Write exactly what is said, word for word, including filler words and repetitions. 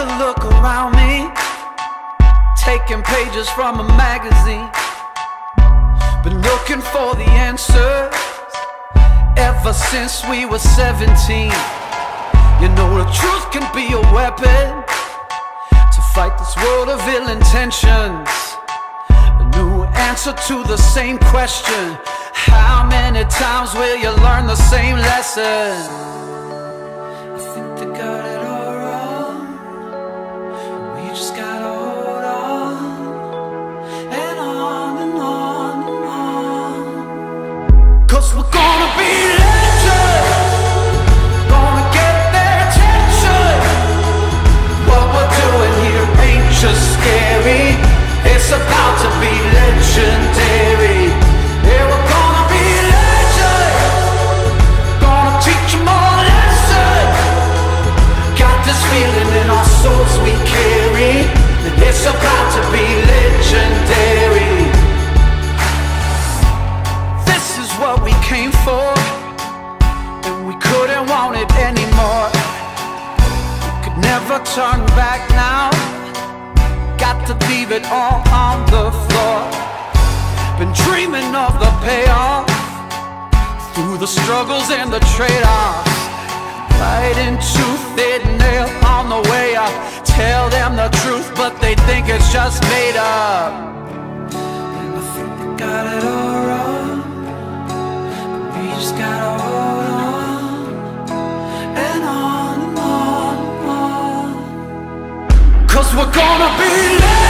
a look around me, taking pages from a magazine. Been looking for the answers ever since we were seventeen. You know the truth can be a weapon to fight this world of ill intentions. A new answer to the same question: how many times will you learn the same lesson? I think they got it all wrong. We just gotta hold on, and on and on and on. Cause we're gonna be legends, gonna get their attention. What we're doing here ain't just scary, it's about to be legendary. Yeah, we're gonna be legends, gonna teach them all a lesson. Got this feeling in our souls we carry, that it's about to be legendary. This is what we came for, and we couldn't want it anymore. We could never turn back now, got to leave it all on the floor. Been dreaming of the payoff, through the struggles and the trade-offs. Fighting tooth and nail on the way up. Tell them the truth, but they think it's just made up. And I think they got it all wrong, but we just gotta hold on, and on and on and on. Cause we're gonna be